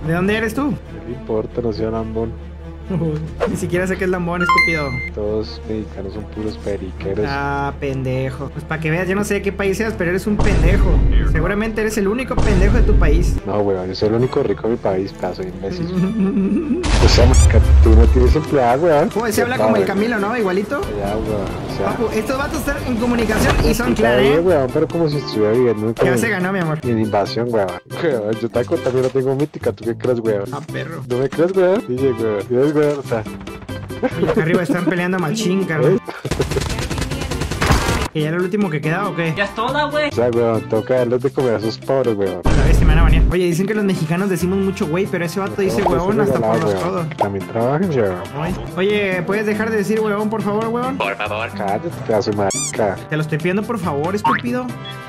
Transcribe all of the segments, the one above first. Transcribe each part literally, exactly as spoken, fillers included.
¿De dónde eres tú? No me importa, no sea lambón. Ni siquiera sé qué es lambón, estúpido. Todos mexicanos son puros periqueros. Ah, pendejo. Pues para que veas, yo no sé de qué país seas, pero eres un pendejo. Seguramente eres el único pendejo de tu país. No, weón, yo soy el único rico de mi país, pedazo de imbécil. O sea, marica, tú no tienes empleada, weón. Pues se habla como el Camilo, ¿no? Igualito. Ya, weón, o sea... Papu, estos vatos están en comunicación y son Está claros, bien, ¿eh? weón, pero como si estuviera viviendo Ya se ganó, mi amor. en invasión, weón. Weón, yo te también no tengo mítica, ¿tú qué crees, weón? Ah, perro. ¿No me crees, weón? Dije, weón, ¿tienes, weón? O sea... Y acá arriba están peleando machín, carnal. ¿Que ya era el último que queda o qué? Ya es toda, güey. O sea, weón, tengo que darles de comer a esos pobres, weón. A ver si me van a banear. Oye, dicen que los mexicanos decimos mucho güey, pero ese vato dice No, pues, huevón es hasta por regalado, los weón. codos. También trabajan, weón. Oye, ¿puedes dejar de decir huevón, por favor, huevón? Por favor. Cállate, pedazo de marica. Te lo estoy pidiendo, por favor, estúpido.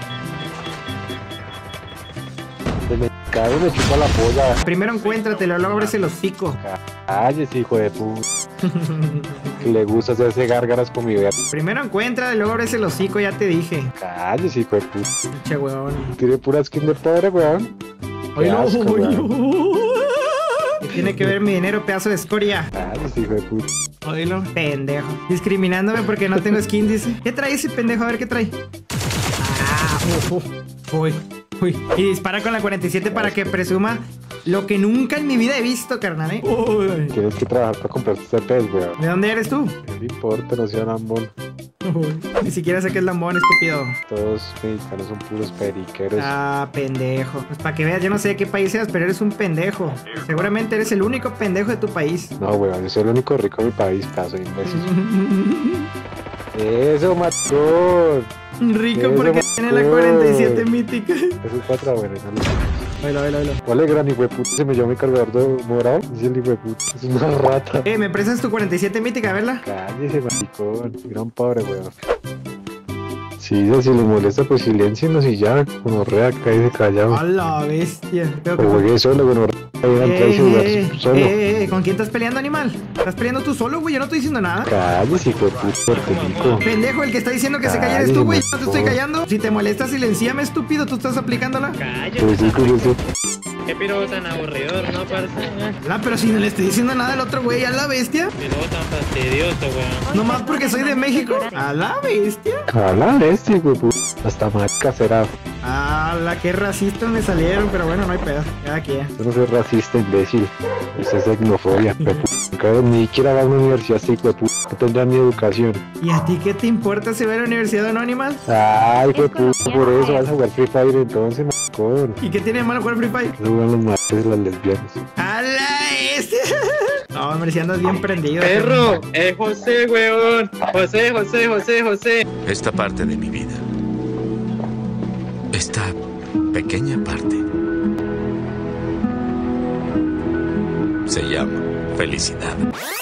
De me cago, me chupa la polla. Primero encuéntratelo, luego abres el hocico. Cállate, hijo de puta. Que le gusta hacerse gárgaras con mi verga. Primero encuéntralo, luego abres el hocico, ya te dije. Cállate, hijo de puta. Che, huevón. Tiene pura skin de pobre, weón. Oye, Qué no, asco, oye, weón. ¿Qué tiene que ver mi dinero, pedazo de escoria? Cállate, hijo de puta. Oílo, pendejo. Discriminándome porque no tengo skin, dice. ¿Qué trae ese pendejo? A ver qué trae. Ah, uf, uf. Uy, uy. Y dispara con la cuarenta y siete para que presuma lo que nunca en mi vida he visto, carnal, ¿eh? Uy. Tienes que trabajar para comprarte este pez, weón. ¿De dónde eres tú? No me importa, no sea lambón. Uy. Ni siquiera sé qué es lambón, estúpido. Todos mexicanos son puros periqueros. Ah, pendejo. Pues para que veas, yo no sé de qué país seas, pero eres un pendejo. Seguramente eres el único pendejo de tu país. No, weón, yo soy el único rico de mi país, pedazo de imbécil. Eso, matón. Rico Eso, porque maricón. tiene la cuarenta y siete mítica. Eso es cuatro, bueno, no lo sé. Oílo, oílo, oílo. ¿Cuál es gran hijo de puta? Se me llevó mi cargador de morado. Dice el hijo de puta. Es una rata. Eh, ¿me prestas tu cuarenta y siete mítica, a verla? Cállese, maricón. Gran pobre, weón. Sí, si le molesta, pues silencienos y ya. Como rea, cállese callado. A la bestia. Creo que O fue- juegue solo, bueno, ahí en Eh, ese lugar eh, solo. eh, eh, ¿con quién estás peleando, animal? ¿Estás peleando tú solo, güey? Yo no estoy diciendo nada. Cállese, hijo de puta, puertorriqueño. Pendejo, el que está diciendo que se calle eres tú, güey. No te estoy Cállate, callando. Si te molesta, silenciame, estúpido. Tú estás aplicándola. Cállate. Pues sí, cuídese. Qué piro tan aburridor, ¿no, parce? Ah, pero si no le estoy diciendo nada al otro güey, a la bestia. Piro tan fastidioso, weón. Nomás porque soy de México. A la bestia. A la bestia, hijo de puta. Hasta marca será. A la que racistas me salieron, pero bueno, no hay pedo. Cada quien. Yo no soy racista, imbécil. Eso es xenofobia. hijo de puta. Nunca ni siquiera va a una universidad, este hijo de puta. No tendrá ni educación. ¿Y a ti qué te importa si va a la universidad o no, animal? Ay, hijo de puta, por eso vas a jugar Free Fire entonces, maricón. ¿Y qué tiene de malo jugar Free Fire? Eso juegan los mates de las lesbianas. ¡A la bestia! No, hombre, si andas bien prendido. Perro, es José, weón. José, José, José, José. Esta parte de mi vida, esta pequeña parte, se llama felicidad.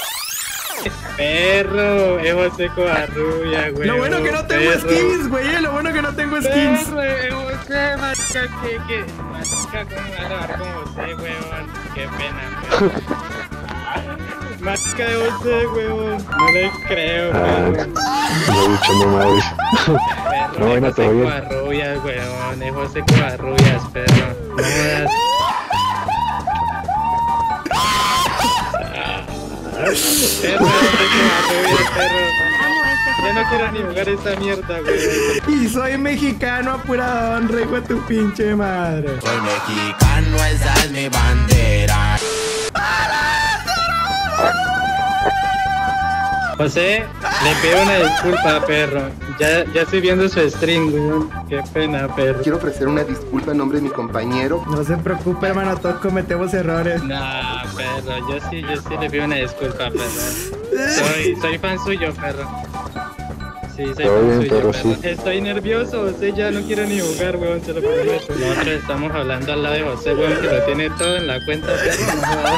Perro, es José Covarrulla, weón. Lo bueno que no tengo Perro. skins, güey. eh, Lo bueno que no tengo skins. Perro, es José, marica, que, que. Marica, ¿cómo me vas a grabar con José, weón? Qué pena, weón. Marica de José, weón. No le creo, Ah, weón. no he dicho no madres. Perro, No, bueno, es todo José bien. Covarrubias, weón. Es José Covarrubias, perro. No jodas. Perro, José Covarrubias, perro. Ya no quiero ni jugar esta mierda, weón. Y soy mexicano apurado, hijo de tu pinche madre. Soy mexicano, esa es mi bandera. José, le pido una disculpa, perro. Ya, ya estoy viendo su stream, weón. Qué pena, perro. Quiero ofrecer una disculpa en nombre de mi compañero. No se preocupe, hermano, todos cometemos errores. No, perro, yo sí, yo sí le pido una disculpa, perro. Soy, soy fan suyo, perro. Sí, soy Todo fan bien, suyo, perro, perro. sí. Estoy nervioso, José, ya no quiero ni jugar, weón, se lo prometo. Nosotros estamos hablando al lado de José, weón, que lo tiene todo en la cuenta, perro, no jodas.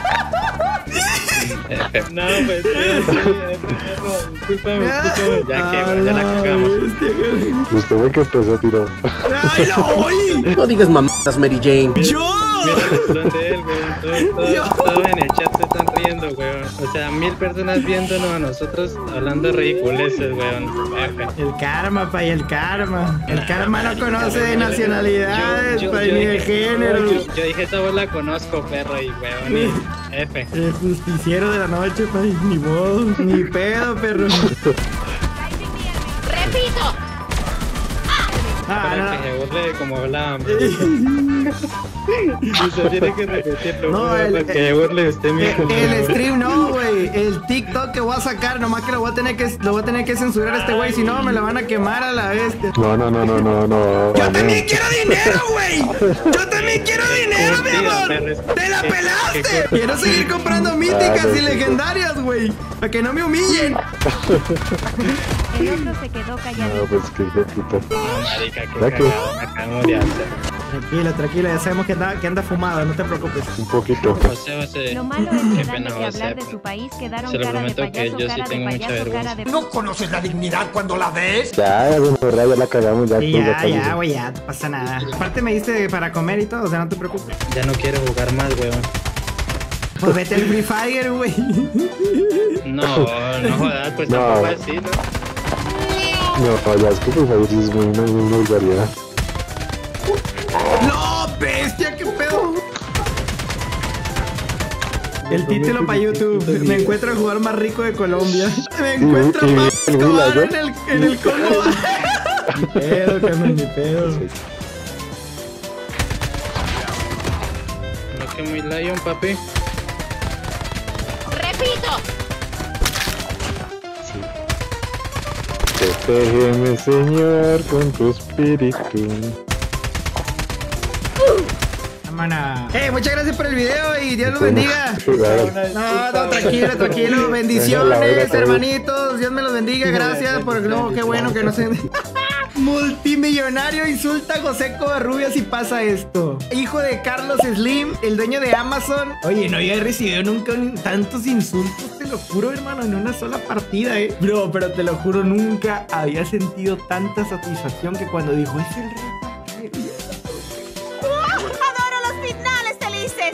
No, pues sí, sí, perro, discúlpame, discúlpame. Ya que, weón, ya la cagamos. Usted ve que empezó a tirar. ¡Ay, no! ¡Ay! No digas mamadas, Mary Jane. ¡Yo! Mira el botón de él, weón. Todos, todos, todos en el chat se están riendo, weón. O sea, mil personas viéndonos a nosotros hablando ridiculeces, weón. F. El karma, pa, y el karma. El karma no conoce de nacionalidades, Yo- yo- pa, yo ni de dije- género. Yo, yo dije, esa voz la conozco, perro, y weón, y F. El justiciero de la noche, pa, y ni modo, ni pedo, perro. ¡Repito! Ah, Para no, que se burle de como hablábamos. Usted tiene que repetirlo. No, para el- que se burle usted mismo. El, el stream no, güey. El TikTok que voy a sacar, nomás que lo voy a tener que, lo voy a tener que censurar a este güey, si no me lo van a quemar a la bestia. No, no, no, no, no, no. ¡Yo no. también quiero dinero, güey! ¡Yo también quiero dinero, mi Mentira, amor! perro, es- ¡Te la que- pelaste! que- Quiero seguir comprando míticas Ah, no, y sí. legendarias, güey. Para que no me humillen. El otro se quedó callado. No, pues que hijo de puta. No, marica, qué ¿Ya qué? cagado, me acabamos de hacer. Tranquilo, tranquilo, ya sabemos que anda, que anda fumado, no te preocupes. Un poquito. José, José. Lo malo es Qué que pena, antes de José. hablar de su país quedaron Se lo cara de prometo que payaso, yo sí cara de tengo mucha payaso, cara vergüenza. de... ¿No conoces la dignidad cuando la ves? Ya, ya, bueno, ya la cagamos, ya. Sí, pues, ya, está ya, bien. güey, ya, no pasa nada. Aparte me diste para comer y todo, o sea, no te preocupes. Ya no quiero jugar más, weón. Pues vete al Free Fire, güey. No, no jodas, pues No. tampoco así, ¿no? No, ya es que por favor sí es muy una, una vulgaridad. ¡No, bestia! ¿Qué pedo? El título para YouTube. Me encuentro el jugador más rico de Colombia. Me encuentro y- a Pablo y- Escobar y- en el, en el Congo. Ni pedo, carnal, ni pedo. No que muy lion, papi. ¡Repito! Protégeme, Señor, con tu espíritu. Vámonos. Hey, muchas gracias por el video y Dios los bendiga. Claro. No, no, tranquilo, tranquilo. Bendiciones, hermanitos. Dios me los bendiga. Gracias por no, qué bueno que no se. Multimillonario insulta a José Covarrubias y pasa esto. Hijo de Carlos Slim, el dueño de Amazon. Oye, no había recibido nunca un- tantos insultos, te lo juro, hermano, en una sola partida, eh. Bro, pero te lo juro, nunca había sentido tanta satisfacción que cuando dijo, es el rey